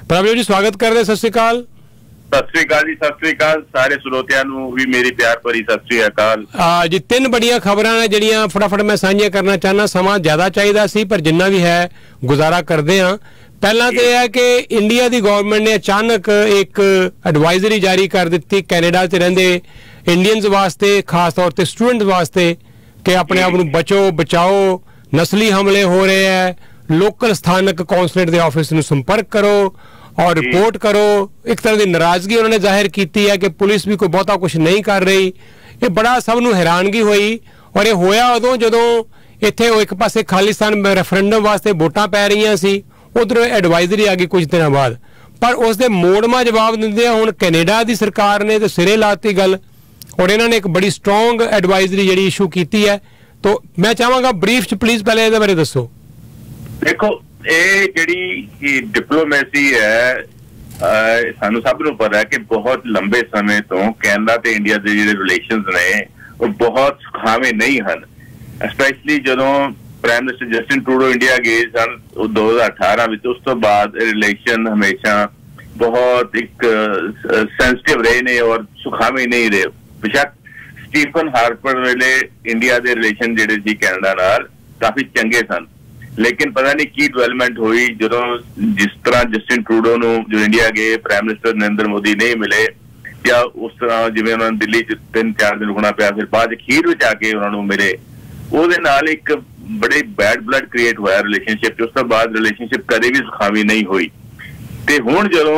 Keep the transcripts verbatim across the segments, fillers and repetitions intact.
ਪ੍ਰਭਜੋਤ ਜੀ ਸਵਾਗਤ ਕਰਦੇ, ਸਤਿ ਸ਼੍ਰੀ ਅਕਾਲ। सत श्री अकाल जी, सत श्री अकाल सारे ਸਰੋਤਿਆਂ ਨੂੰ भी मेरी प्यार भरी सत श्री अकाल। जी तीन बड़िया खबरां ने ਜਿਹੜੀਆਂ फटाफट मैं ਸਾਂਝੀਆਂ करना चाहना, समा ज़्यादा चाहिए सी पर जिन्ना भी है गुजारा करते हैं। पहला तो यह है कि इंडिया की गवर्नमेंट ने अचानक एक एडवाइजरी जारी कर दी कैनेडा च रहिंदे इंडियंस वास्ते, खास तौर पर स्टूडेंट वास्ते कि अपने आप को बचो बचाओ, नस्ली हमले हो रहे हैं, लोकल स्थानक कौंसलेट के ऑफिस में संपर्क करो और रिपोर्ट करो। एक तरह की नाराजगी उन्होंने जाहिर की है कि पुलिस भी कोई बहुता कुछ नहीं कर रही। ये बड़ा सब नूं हैरानगी हुई और ये होया उदों जदों इत्थे एक पासे खालिस्तान रेफरेंडम वास्ते वोटां पै रही सी, उधरों एडवाइजरी आ गई कुछ दिनों बाद। पर उसके मोड़मा जवाब दिंदे हुण कैनेडा की सरकार ने तो सिरे लाती गल और इन्होंने एक बड़ी स्ट्रोंग एडवाइजरी जिहड़ी इशू की है। तो मैं चाहांगा ब्रीफ च प्लीज पहले इहदे बारे दसो। देखो ਇਹ ਜਿਹੜੀ ਡਿਪਲੋਮੈਸੀ ਹੈ, ਸਾਨੂੰ ਸਭ ਨੂੰ ਪਤਾ ਹੈ ਕਿ ਬਹੁਤ ਲੰਬੇ ਸਮੇਂ ਤੋਂ ਕੈਨੇਡਾ ਤੇ ਇੰਡੀਆ ਦੇ ਜਿਹੜੇ ਰਿਲੇਸ਼ਨਸ ਨੇ ਉਹ ਬਹੁਤ ਸੁਖਾਵੇਂ ਨਹੀਂ ਹਨ। ਸਪੈਸ਼ਲੀ ਜਦੋਂ prime minister Justin Trudeau India ਗਏ ਸਨ ਦੋ ਹਜ਼ਾਰ ਅਠਾਰਾਂ ਵਿੱਚ, ਉਸ ਤੋਂ ਬਾਅਦ ਰਿਲੇਸ਼ਨ ਹਮੇਸ਼ਾ ਬਹੁਤ ਇੱਕ ਸੈਂਸਿਟਿਵ ਰਹੇ ਨੇ ਔਰ ਸੁਖਾਵੇਂ ਨਹੀਂ ਰਹੇ। ਬੇਸ਼ੱਕ ਸਟੀਫਨ ਹਾਰਪਰ ਵੇਲੇ ਇੰਡੀਆ ਦੇ ਰਿਲੇਸ਼ਨ ਜਿਹੜੇ ਸੀ ਕੈਨੇਡਾ ਨਾਲ ਕਾਫੀ ਚੰਗੇ ਸਨ, लेकिन पता नहीं की डिवेलपमेंट हुई जो जिस तरह जस्टिन ट्रूडो नूं जो इंडिया गए प्राइम मिनिस्टर नरेंद्र मोदी नहीं मिले, या उस तरह जिवें उन्होंने दिल्ली च तीन चार दिन रुकना पिया, फिर बाद अखीर में जाके उन्होंने मिले, ਉਹਦੇ ਨਾਲ एक बड़े बैड ब्लड क्रिएट होया रिलेशनशिप। उस तो बाद रिलेशनशिप कदे भी सुखावी नहीं हुई। ते हुण जदों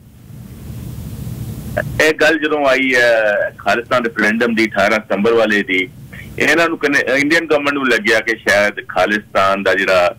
ਇਹ ਗੱਲ ਜਦੋਂ ਆਈ ਹੈ ਖਾਲਿਸਤਾਨ ਰੈਫਰੈਂਡਮ ਦੀ अठारह ਸਤੰਬਰ ਵਾਲੇ ਦੀ, ਇਹਨਾਂ ਨੂੰ ਇੰਡੀਅਨ ਗਵਰਨਮੈਂਟ ਨੂੰ ਲੱਗਿਆ ਕਿ ਸ਼ਾਇਦ ਖਾਲਿਸਤਾਨ ਦਾ ਜਿਹੜਾ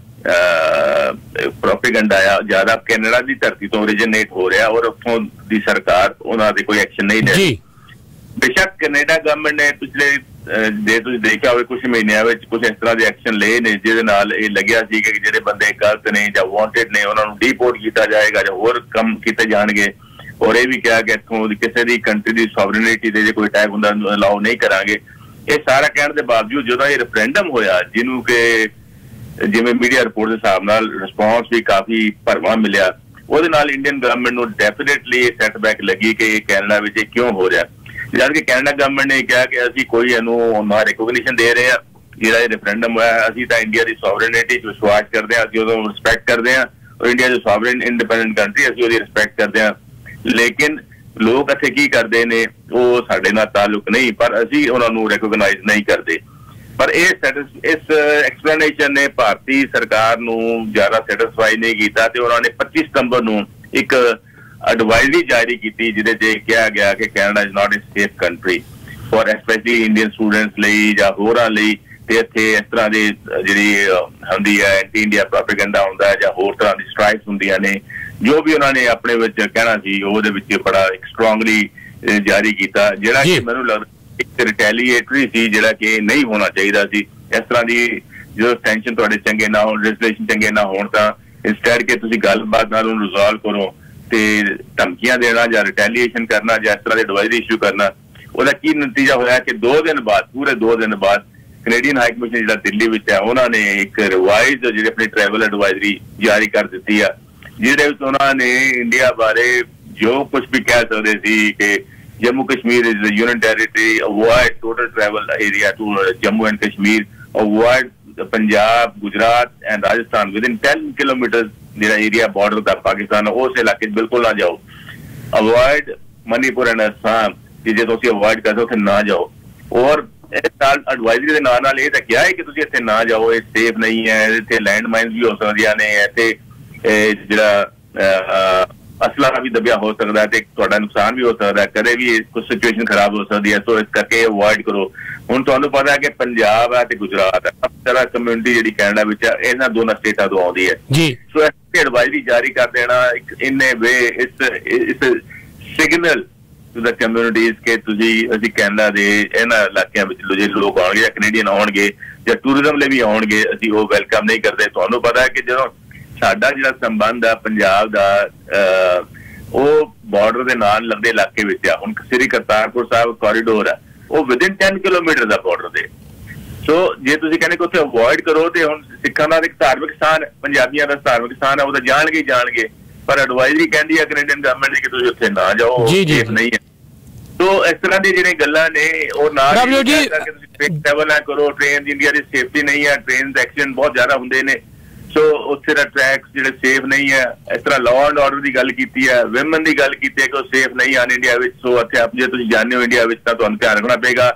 ਪ੍ਰੋਪੇਗੈਂਡਾ ਆ ਜ਼ਿਆਦਾ ਕੈਨੇਡਾ ਦੀ ਧਰਤੀ ਤੋਂ ਓਰੀਜਿਨੇਟ ਹੋ ਰਿਹਾ ਔਰ ਉੱਥੋਂ ਦੀ ਸਰਕਾਰ ਉਹਨਾਂ ਤੇ ਕੋਈ ਐਕਸ਼ਨ ਨਹੀਂ ਲੈ ਰਹੀ। ਬੇਸ਼ੱਕ ਕੈਨੇਡਾ ਗਵਰਨਮੈਂਟ ਨੇ ਪਿਛਲੇ ਜੇ ਤੁਸੀਂ ਦੇਖਿਆ ਹੋਵੇ ਕੁਝ ਮਹੀਨਿਆਂ ਵਿੱਚ ਕੁਝ ਇਸ ਤਰ੍ਹਾਂ ਦੇ ਐਕਸ਼ਨ ਲਏ ਨੇ ਜਿਹਦੇ ਨਾਲ ਇਹ ਲੱਗਿਆ ਸੀ ਕਿ ਜਿਹੜੇ ਬੰਦੇ ਗਲਤ ਨੇ ਜਾਂ ਵਾਂਟਡ ਨੇ ਉਹਨਾਂ ਨੂੰ ਡੀਪੋਰਟ ਕੀਤਾ ਜਾਏਗਾ ਜਾਂ ਹੋਰ ਕੰਮ ਕੀਤੇ ਜਾਣਗੇ। ਔਰ ਇਹ ਵੀ ਕਿਹਾ ਕਿ ਇੱਥੋਂ ਕਿਸੇ ਦੀ ਕੰਟਰੀ ਦੀ ਸੋਵਰਨਿਟੀ ਤੇ ਜੇ ਕੋਈ ਅਟੈਕ ਹੁੰਦਾ ਅਲਾਓ ਨਹੀਂ ਕਰਾਂਗੇ। ਇਹ ਸਾਰਾ ਕਹਿਣ ਦੇ ਬਾਵਜੂਦ ਜਦੋਂ ਇਹ ਰੈਫਰੈਂਡਮ ਹੋਇਆ, ਜਿਹਨੂੰ ਕਿ ਜਿਵੇਂ ਮੀਡੀਆ ਰਿਪੋਰਟ ਦੇ ਹਿਸਾਬ ਨਾਲ ਰਿਸਪੌਂਸ ਵੀ ਕਾਫੀ ਭਰਵਾਂ ਮਿਲਿਆ, ਉਹਦੇ ਨਾਲ ਇੰਡੀਅਨ ਗਵਰਨਮੈਂਟ ਨੂੰ ਡੈਫੀਨੇਟਲੀ ਇਹ ਸੈਟਬੈਕ ਲੱਗੀ ਕਿ ਕੈਨੇਡਾ ਵਿੱਚ ਇਹ ਕਿਉਂ ਹੋ ਰਿਹਾ। ਜਦ ਕਿ ਕੈਨੇਡਾ ਗਵਰਨਮੈਂਟ ਨੇ ਕਿਹਾ ਕਿ ਅਸੀਂ ਕੋਈ ਇਹਨੂੰ ਨਾ ਰਿਕੋਗਨੀਸ਼ਨ ਦੇ ਰਹੇ ਹਾਂ, ਜਿਹੜਾ ਇਹ ਰੈਫਰੈਂਡਮ ਹੋਇਆ ਅਸੀਂ ਤਾਂ ਇੰਡੀਆ ਦੀ ਸੋਵਰਨਿਟੀ 'ਚ ਵਿਸ਼ਵਾਸ ਕਰਦੇ ਹਾਂ, ਅਸੀਂ ਉਹਨੂੰ ਰਿਸਪੈਕਟ ਕਰਦੇ ਹਾਂ ਔਰ ਇੰਡੀਆ ਦੀ ਸੋਵਰਨ ਇੰਡੀਪੈਂਡੈਂਟ ਕੰਟਰੀ ਅਸੀਂ ਉਹਦੀ ਰਿਸਪੈਕਟ ਕਰਦੇ ਹਾਂ। ਲੇਕਿਨ ਲੋਕ ਇੱਥੇ ਕੀ ਕਰਦੇ ਨੇ, ਉਹ ਸਾਡੇ ਨਾਲ ਤਾਲੁਕ ਨਹੀਂ, ਪਰ ਅਸੀਂ ਉਹਨਾਂ ਨੂੰ ਰਿਕੋਗਨਾਈਜ਼ ਨਹੀਂ ਕਰਦੇ। ਪਰ ਇਹ ਇਸ ਐਕਸਪਲੇਨੇਸ਼ਨ ਨੇ ਭਾਰਤੀ ਸਰਕਾਰ ਨੂੰ ਜ਼ਿਆਦਾ ਸੈਟਿਸਫਾਈ ਨਹੀਂ ਕੀਤਾ ਤੇ ਉਹਨਾਂ ਨੇ ਪੱਚੀ ਸਤੰਬਰ ਨੂੰ ਇੱਕ ਐਡਵਾਈਜ਼ਰੀ ਜਾਰੀ ਕੀਤੀ ਜਿਹਦੇ 'ਚ ਕਿਹਾ ਗਿਆ ਕਿ Canada is not a safe country for specially Indian students ਲਈ ਜਾਂ ਹੋਰਾਂ ਲਈ। ਤੇ ਇੱਥੇ ਇਸ ਤਰ੍ਹਾਂ ਦੀ ਜਿਹੜੀ ਹੁੰਦੀ ਹੈ ਐਂਟੀ ਇੰਡੀਆ ਪ੍ਰੋਪੇਗੈਂਡਾ ਹੁੰਦਾ ਜਾਂ ਹੋਰ ਤਰ੍ਹਾਂ ਦੀ ਸਟ੍ਰਾਈਕਸ ਹੁੰਦੀਆਂ ਨੇ, ਜੋ ਵੀ ਉਹਨਾਂ ਨੇ ਆਪਣੇ ਵਿੱਚ ਕਹਿਣਾ ਸੀ ਉਹਦੇ ਵਿੱਚ ਬੜਾ ਇੱਕ ਸਟਰੋਂਗਲੀ ਜਾਰੀ ਕੀਤਾ, ਜਿਹੜਾ ਕਿ ਮੈਨੂੰ ਲੱਗਦਾ ਇੱਕ ਰਿਟੈਲੀਏਟਰੀ ਸੀ, ਜਿਹੜਾ ਕਿ ਨਹੀਂ ਹੋਣਾ ਚਾਹੀਦਾ ਸੀ। ਇਸ ਤਰ੍ਹਾਂ ਦੀ ਜਦੋਂ ਟੈਨਸ਼ਨ ਤੁਹਾਡੇ ਚੰਗੇ ਨਾ ਹੋਣ, ਰਿਲੇਸ਼ਨ ਚੰਗੇ ਨਾ ਹੋਣ, ਤਾਂ ਇੰਸਟੈਡ ਕਿ ਤੁਸੀਂ ਗੱਲਬਾਤ ਨਾਲ ਉਹਨੂੰ ਰਿਜ਼ੋਲਵ ਕਰੋ ਤੇ ਧਮਕੀਆਂ ਦੇਣਾ ਜਾਂ ਰਿਟੈਲੀਏਸ਼ਨ ਕਰਨਾ ਜਾਂ ਇਸ ਤਰ੍ਹਾਂ ਦੀ ਐਡਵਾਈਜ਼ਰੀ ਇਸ਼ੂ ਕਰਨਾ, ਉਹਦਾ ਕੀ ਨਤੀਜਾ ਹੋਇਆ ਕਿ ਦੋ ਦਿਨ ਬਾਅਦ ਪੂਰੇ ਦੋ ਦਿਨ ਬਾਅਦ ਕੈਨੇਡੀਅਨ ਹਾਈ ਕਮਿਸ਼ਨ ਜਿਹੜਾ ਦਿੱਲੀ ਵਿੱਚ ਹੈ ਉਹਨਾਂ ਨੇ ਇੱਕ ਰਿਵਾਈਜ਼ ਜਿਹੜੀ ਆਪਣੀ ਟਰੈਵਲ ਐਡਵਾਈਜ਼ਰੀ ਜਾਰੀ ਕਰ ਦਿੱਤੀ ਆ, ਜਿਹਦੇ ਵਿੱਚ ਉਹਨਾਂ ਨੇ ਇੰਡੀਆ ਬਾਰੇ ਜੋ ਕੁਝ ਵੀ ਕਹਿ ਸਕਦੇ ਸੀ ਕਿ Jammu Kashmir is a union territory, avoid total travel area to Jammu and Kashmir, avoid Punjab, Gujarat and Rajasthan within ten kilometre ਜਿਹੜਾ ਏਰੀਆ ਬਾਰਡਰ ਦਾ ਪਾਕਿਸਤਾਨ, ਉਸ ਇਲਾਕੇ 'ਚ ਬਿਲਕੁਲ ਨਾ ਜਾਓ। ਅਵੋਇਡ ਮਨੀਪੁਰ ਐਂਡ ਅਸਾਮ, ਕਿ ਜੇ ਤੁਸੀਂ ਅਵੋਇਡ ਕਰਦੇ ਉੱਥੇ ਨਾ ਜਾਓ। ਔਰ ਇਸ ਨਾਲ ਐਡਵਾਈਜ਼ਰੀ ਦੇ ਨਾਲ ਨਾਲ ਇਹ ਤਾਂ ਕਿਹਾ ਹੈ ਕਿ ਤੁਸੀਂ ਇੱਥੇ ਨਾ ਜਾਓ, ਇਹ ਸੇਫ ਨਹੀਂ ਹੈ, ਇੱਥੇ ਲੈਂਡ ਮਾਈਨਸ ਵੀ ਹੋ ਸਕਦੀਆਂ ਨੇ, ਇੱਥੇ ਜਿਹੜਾ ਅਸਲਾ ਵੀ ਦਬਿਆ ਹੋ ਸਕਦਾ ਤੇ ਤੁਹਾਡਾ ਨੁਕਸਾਨ ਵੀ ਹੋ ਸਕਦਾ, ਕਦੇ ਵੀ ਕੁਝ ਸਿਚੁਏਸ਼ਨ ਖਰਾਬ ਹੋ ਸਕਦੀ ਹੈ। ਸੋ ਇਸ ਕਰਕੇ ਅਵੋਇਡ ਕਰੋ। ਹੁਣ ਤੁਹਾਨੂੰ ਪਤਾ ਹੈ ਕਿ ਪੰਜਾਬ ਹੈ ਤੇ ਗੁਜਰਾਤ ਹੈ, ਸਭ ਤਰ੍ਹਾਂ ਕਮਿਊਨਿਟੀ ਜਿਹੜੀ ਕੈਨੇਡਾ ਵਿੱਚ ਹੈ ਇਹਨਾਂ ਦੋਨਾਂ ਸਟੇਟਾਂ ਤੋਂ ਆਉਂਦੀ ਹੈ। ਸੋ ਇਸ ਐਡਵਾਈਜ਼ਰੀ ਜਾਰੀ ਕਰ ਦੇਣਾ ਇਨ ਏ ਵੇ ਇਸ ਸਿਗਨਲ ਟੂ ਦ ਕਮਿਊਨਿਟੀਜ਼ ਕਿ ਤੁਸੀਂ ਅਸੀਂ ਕੈਨੇਡਾ ਦੇ ਇਹਨਾਂ ਇਲਾਕਿਆਂ ਵਿੱਚ ਜੇ ਲੋਕ ਆਉਣਗੇ ਜਾਂ ਕੈਨੇਡੀਅਨ ਆਉਣਗੇ ਜਾਂ ਟੂਰਿਜ਼ਮ ਲਈ ਵੀ ਆਉਣਗੇ, ਅਸੀਂ ਉਹ ਵੈਲਕਮ ਨਹੀਂ ਕਰਦੇ। ਤੁਹਾਨੂੰ ਪਤਾ ਹੈ ਕਿ ਜਦੋਂ ਸਾਡਾ ਜਿਹੜਾ ਸੰਬੰਧ ਆ ਪੰਜਾਬ ਦਾ ਉਹ ਬਾਰਡਰ ਦੇ ਨਾਲ ਲੱਗਦੇ ਇਲਾਕੇ ਵਿੱਚ ਆ। ਹੁਣ ਸ੍ਰੀ ਕਰਤਾਰਪੁਰ ਸਾਹਿਬ ਕੋਰੀਡੋਰ ਆ, ਉਹ ਵਿਦਿਨ ten ਕਿਲੋਮੀਟਰ ਦਾ ਬਾਰਡਰ ਦੇ। ਸੋ ਜੇ ਤੁਸੀਂ ਕਹਿੰਦੇ ਕਿ ਉੱਥੇ ਅਵੋਇਡ ਕਰੋ ਤੇ ਹੁਣ ਸਿੱਖਾਂ ਦਾ ਇੱਕ ਧਾਰਮਿਕ ਸਥਾਨ, ਪੰਜਾਬੀਆਂ ਦਾ ਧਾਰਮਿਕ ਸਥਾਨ ਹੈ, ਉਹ ਤਾਂ ਜਾਣਗੇ ਹੀ ਜਾਣਗੇ। पर एडवाइजरी कहती है कैनेडियन गवर्नमेंट की तुसीं उत्थे ना जाओ, सेफ नहीं है। तो इस तरह की जिहड़ियां गल्लां ने वो ना ट्रैवल ना करो, ट्रेन इंडिया की सेफ्टी नहीं है, ट्रेन एक्सीडेंट बहुत ज्यादा होंदे ने। सो उत्थे दा ट्रैक्स जिहड़े सेफ नहीं है। इस तरह लॉ एंड ऑर्डर की गल की है, विमेन की गल की है कि सेफ नहीं आन इंडिया विच। सो उत्थे आप जे तुसीं जाणदे हो इंडिया विच तां तुहानूं ध्यान रखना पेगा।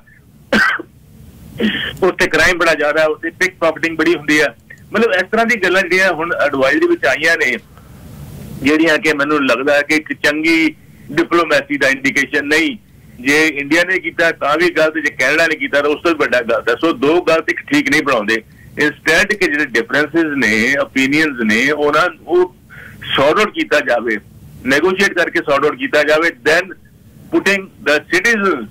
उत्थे क्राइम बड़ा ज्यादा, उत्थे पिक पॉकेटिंग बड़ी हुंदी है। मतलब इस तरह की गल्लां जिहड़ियां हुण एडवाइजरी विच आईयां ने, जिहड़ियां कि मैनूं लगदा है कि एक चंगी डिप्लोमैसी का इंडिकेशन नहीं। जे इंडिया ने किया तां भी गलत, जे कैनेडा ने किया तो उस तो भी बड़ा गलत है। सो दो गलत एक ठीक नहीं बनाते। इंस्टेंट के जो डिफरेंसिस ने, ओपीनियंस ने, उन्होंने सॉर्ट आउट किया जाए, नेगोशिएट करके सॉर्ट आउट किया जाए, then putting the citizen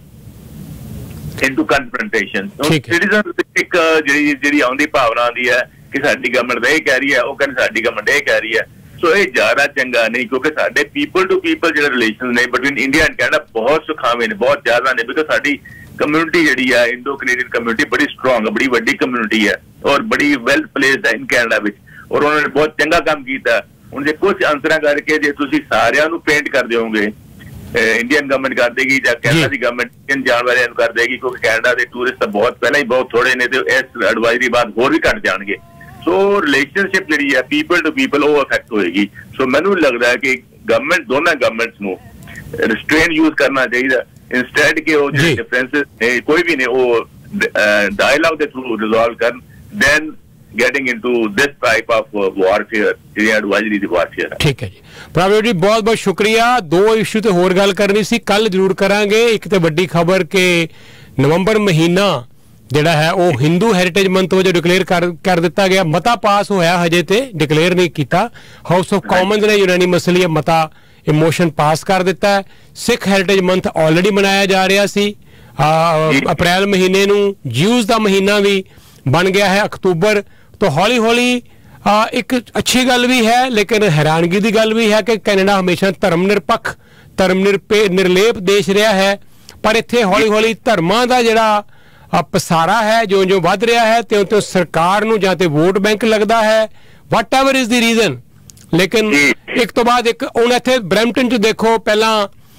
into confrontation. Citizen एक जी जी आउंदी भावना आती है कि साडी गवर्नमेंट ये कह रही है, वो कहते साडी गवर्नमेंट ये कह रही है। सो ये ज्यादा चंगा नहीं, क्योंकि साडे पीपल टू पीपल जो रिलेशन ने बिटवीन इंडिया एंड कैनेडा बहुत सुखावे ने, बहुत ज्यादा ने। बिकॉज साडी कम्यूनिटी जी है इंडो कैनेडियन कम्यूनिटी बड़ी स्ट्रोंग है, बड़ी वड्डी कम्यूनिटी है और बड़ी वेल प्लेस्ड है इन कैनेडा विच, और उन्होंने बहुत चंगा काम किया। हुण जे कुछ अंसर करके जे तुसीं सारियां नूं पेंट कर दोगे, इंडियन गवर्नमेंट कर देगी या कैनेडा की गवर्नमेंट इंडियन जाण वालियां नूं कर देगी, क्योंकि कैनेडा के टूरिस्ट बहुत पहले ही बहुत थोड़े ने, तो इस एडवाइजरी बाद होर भी घट जाणगे। सो रिलेशनशिप जी है पीपल टू पीपल वो अफेक्ट होएगी। सो मैनूं लगता है कि गवर्नमेंट दोनों गवर्नमेंट्स नूं रिस्ट्रेन यूज करना चाहिए, इंस्टेड के वो जो डिफरेंसेस ने कोई भी ने वो डायलॉग के थ्रू रिजॉल्व कर, then getting into this type of warfare, जी एडवाइजरी दी वारफेयर। ठीक है जी प्रभु जी, बहुत बहुत शुक्रिया। दो इशू ते होर गल करनी सी, कल जरूर करांगे। एक तो वड्डी खबर के नवंबर महीना जिहड़ा है वो हिंदू हैरीटेज मंथ वजों डिक्लेयर कर कर दिता गया। मता पास होया, हजे ते डिक्लेयर नहीं किया। हाउस ऑफ कॉमन्स ने यूनानिमसली मता इमोशन पास कर दिता है। सिख हैरीटेज मंथ ऑलरेडी मनाया जा रहा सी, अप्रैल महीने नूं ज्यूज का महीना भी बन गया है अक्तूबर। तो हौली हौली एक अच्छी गल भी है, लेकिन हैरानगी की गल भी है कि कैनेडा हमेशा धर्म निरपक्ष धर्म निरपे निर्लेप देश रहा है, पर इत्थे हौली हौली धर्मां दा जिहड़ा पसारा है जो जो वध रहा है, त्यों त्यों सरकार नूं जां ते वोट बैंक लगता है, whatever is the reason. लेकिन एक तो बाद एक हुण इत्थे ब्रैम्पटन च देखो, पहला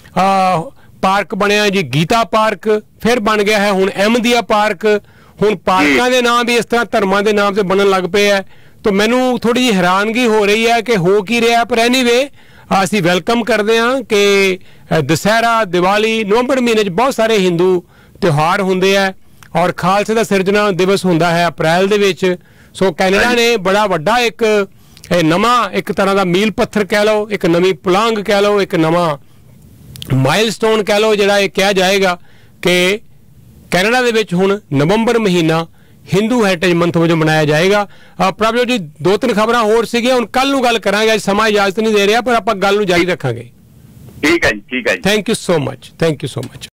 पार्क बनया जी गीता पार्क, फिर बन गया है हुण अहमदिया पार्क। हुण पार्कां दे नाम भी इस तरह धर्मां दे नाम से बनन लग पे है। तो मैनूं थोड़ी जी हैरानगी हो रही है कि हो की रहा। पर एनीवे असीं वैलकम करते हैं कि दशहरा दिवाली नवंबर महीने च बहुत सारे हिंदू त्यौहार होंदे है, और खालसे का सिरजना दिवस होंदा है अप्रैल दे विच। सो कैनेडा ने बड़ा वड्डा एक नवा एक तरह का मील पत्थर कह लो, एक नवी पुलांग कह लो, एक नवा माइलस्टोन कह लो, जिहड़ा यह कहा जाएगा कि कैनेडा दे विच हुण नवंबर महीना हिंदू हैरीटेज मंथ वजों मनाया जाएगा। प्रभजोत जी दो तीन खबरां होर सीगियां, हुण कल नूं गल करांगे, अज समा इजाजत नहीं दे रहा, पर आपां गल नूं जारी रखांगे। ठीक है जी, ठीक है। Thank you so much, thank you so much.